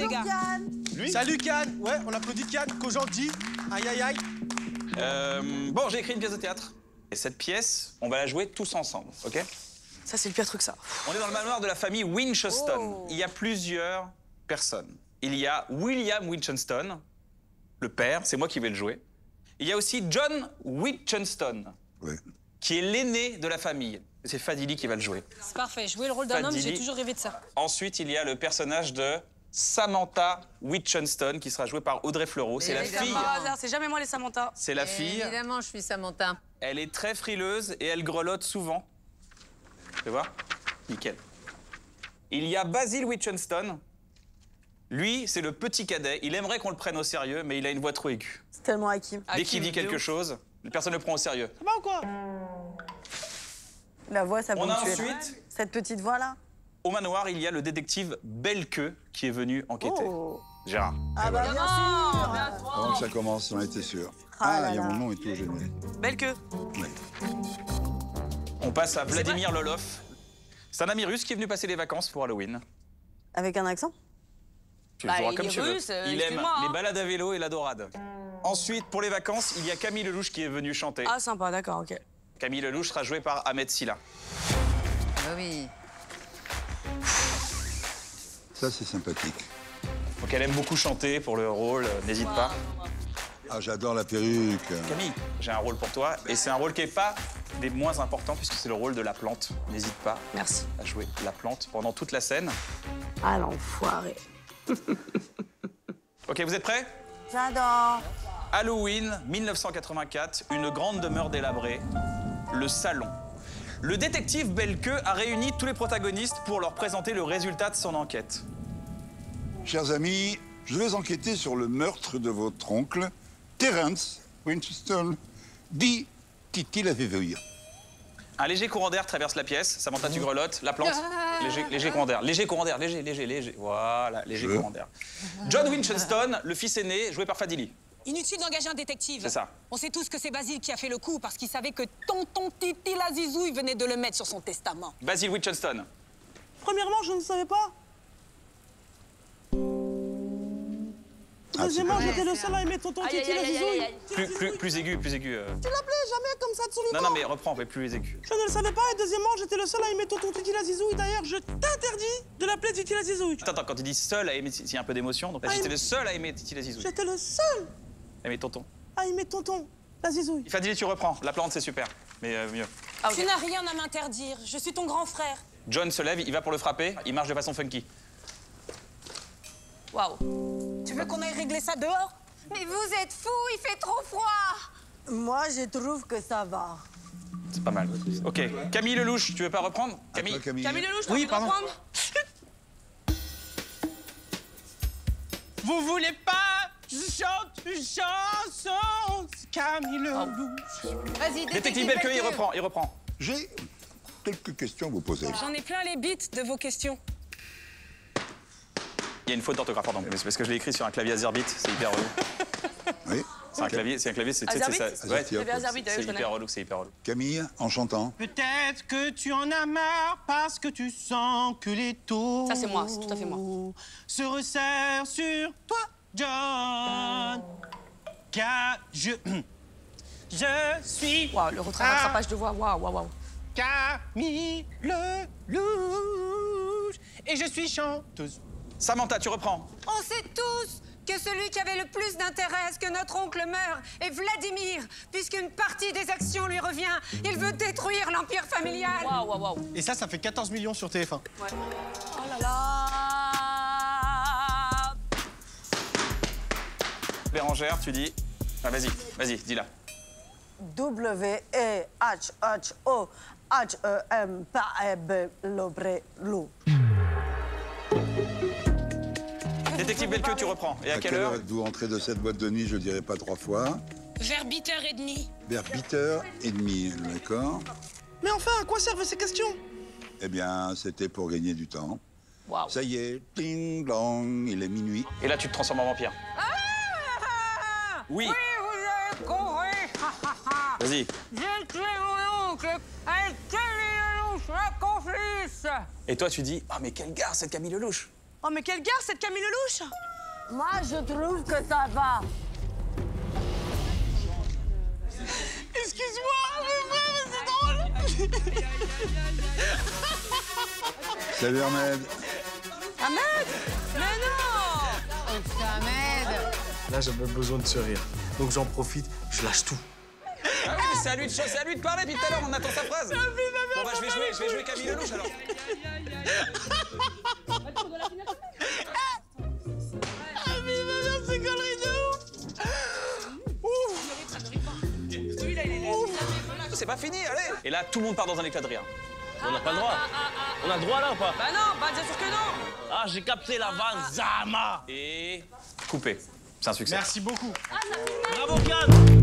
les gars. Lui? Salut Cannes. Ouais, on applaudit Cannes. Qu'aujourd'hui, aïe aïe aïe. Bon, j'ai écrit une pièce de théâtre. Et cette pièce, on va la jouer tous ensemble, ok? Ça, c'est le pire truc, ça. On est dans le manoir de la famille Winchelston. Oh. Il y a plusieurs personnes. Il y a William Winchelston, le père, c'est moi qui vais le jouer. Il y a aussi John Winchelston, qui est l'aîné de la famille. C'est Fadili qui va le jouer. C'est parfait. Jouer le rôle d'un homme, j'ai toujours rêvé de ça. Ensuite, il y a le personnage de Samantha Winchelston, qui sera jouée par Audrey Fleurot. C'est la fille. C'est jamais moi les Samantha. C'est la fille. Évidemment, je suis Samantha. Elle est très frileuse et elle grelotte souvent. Tu vois? Nickel. Il y a Basil Winchelston. Lui, c'est le petit cadet. Il aimerait qu'on le prenne au sérieux, mais il a une voix trop aiguë. C'est tellement Hakim. Dès qu'il dit quelque chose, personne ne le prend au sérieux. Ça va ou quoi? La voix, ça peut On a me tuer. ensuite, Cette petite voix-là. au manoir, il y a le détective Belqueux qui est venu enquêter. Oh. Gérard. Ah bah bien sûr. Avant que ça commence, on était sûr. Ah là il y a là. mon nom et tout gêné. Belle queue. On passe à Vladimir Lolov. C'est un ami russe qui est venu passer les vacances pour Halloween. Avec un accent? Tu le joueras il comme est tu veux. russe, Il aime excuse-moi, hein. les balades à vélo et la dorade. Ensuite, pour les vacances, il y a Camille Lelouch qui est venu chanter. Ah, sympa, d'accord, ok. Camille Lelouch sera jouée par Ahmed Silla. Ah oui. Ça, c'est sympathique. Donc elle aime beaucoup chanter pour le rôle, n'hésite pas. Ah, j'adore la perruque. Camille, j'ai un rôle pour toi et c'est un rôle qui n'est pas des moins importants puisque c'est le rôle de la plante. N'hésite pas Merci. à jouer la plante pendant toute la scène. Ah, l'enfoiré. Ok, vous êtes prêts? J'adore. Halloween 1984, une grande demeure délabrée, le salon. Le détective Belqueux a réuni tous les protagonistes pour leur présenter le résultat de son enquête. Chers amis, je vais enquêter sur le meurtre de votre oncle, Terence Winchelston, dit Titi la Véveuille. Un léger courant d'air traverse la pièce. Samantha, tu grelottes. La plante. Léger courant d'air. Léger courant d'air. Léger. Voilà, léger courant d'air. John Winchelston, le fils aîné, joué par Fadili. Inutile d'engager un détective. C'est ça. On sait tous que c'est Basile qui a fait le coup parce qu'il savait que tonton Titi la zizouille venait de le mettre sur son testament. Basil Winchelston. Premièrement, je ne savais pas. Deuxièmement, j'étais le seul à aimer tonton Titi la zizouille. Plus aigu. Tu l'appelais jamais comme ça, absolument. Non, mais reprends, mais plus aigu. Je ne le savais pas. Et deuxièmement, j'étais le seul à aimer tonton Titi la zizouille. D'ailleurs, je t'interdis de l'appeler Titi la zizouille. Attends, quand tu dis seul à aimer, il y a un peu d'émotion. Donc là, j'étais le seul à aimer Titi la zizouille. J'étais le seul Aimer tonton. à aimer tonton la zizouille. Fadili, tu reprends. La plante, c'est super. Mais mieux. Tu n'as rien à m'interdire. Je suis ton grand frère. John se lève, il va pour le frapper. Il marche de façon funky. Waouh. Tu veux qu'on aille régler ça dehors? Mais vous êtes fous, il fait trop froid. Moi, je trouve que ça va. C'est pas mal. Ok. Camille Lelouch, tu veux pas reprendre? Camille. Camille. Camille Lelouch, Oui, pardon. Vous voulez pas chante une chanson, Camille Lelouch. Vas-y, Détective Belqueux, il reprend. J'ai quelques questions à vous poser. J'en ai plein les bites de vos questions. Il y a une faute d'orthographe, pardon. Mais c'est parce que je l'ai écrit sur un clavier Azerbit, c'est hyper relou. Oui. C'est un clavier, c'est Azerbit ça. Ouais, Azerbit, c'est hyper relou, c'est hyper relou. Camille, en chantant. Peut-être que tu en as marre parce que tu sens que les taux... Ça, c'est moi, c'est tout à fait moi. ...se resserrent sur toi, John. Car je suis... Waouh, le rattrapage de voix, waouh. Camille Lelouch. Et je suis chanteuse. Samantha, tu reprends. On sait tous que celui qui avait le plus d'intérêt à ce que notre oncle meure est Vladimir, puisqu'une partie des actions lui revient. Il veut détruire l'empire familial. Waouh. Et ça fait 14 millions sur TF1. Ouais. Oh là là. Bérangère, tu dis. Ah, vas-y, dis-la. W-E-H-H-O-H-E-M-P-E-B-L-O-B-L-O. Détective Belqueux, tu reprends. Et à quelle heure? êtes-vous entré de cette boîte de nuit? Je ne dirai pas 3 fois. Vers 8h30. Vers 8h30, d'accord. Mais enfin, à quoi servent ces questions? Eh bien, c'était pour gagner du temps. Waouh. Ça y est, ding dong, il est minuit. Et là, tu te transformes en vampire. Oui. Oui, vous avez compris. Vas-y. J'ai tué mon oncle avec Camille Lelouch, la complice. Et toi, tu dis, ah, mais quelle gare, cette Camille Lelouch. Oh, mais quelle gare, cette Camille Lelouch! Moi, je trouve que ça va. Excuse-moi, mais c'est drôle! Salut Ahmed. Ahmed! Mais non! Ahmed. Là, j'avais besoin de ce rire. Donc j'en profite, je lâche tout. Ah oui, mais c'est à lui de parler depuis tout à l'heure, on attend sa phrase. Bon, bah, je vais jouer Camille Lelouch alors. Ah, mais c'est connerie de ouf! C'est pas fini, allez. Et là, tout le monde part dans un éclat de rire. On n'a pas le droit. On a le droit là ou pas? Bah non, bah bien sûr que non! Ah, j'ai capté la vanne, Zama. Et coupé. C'est un succès. Merci beaucoup. Bravo, Cannes.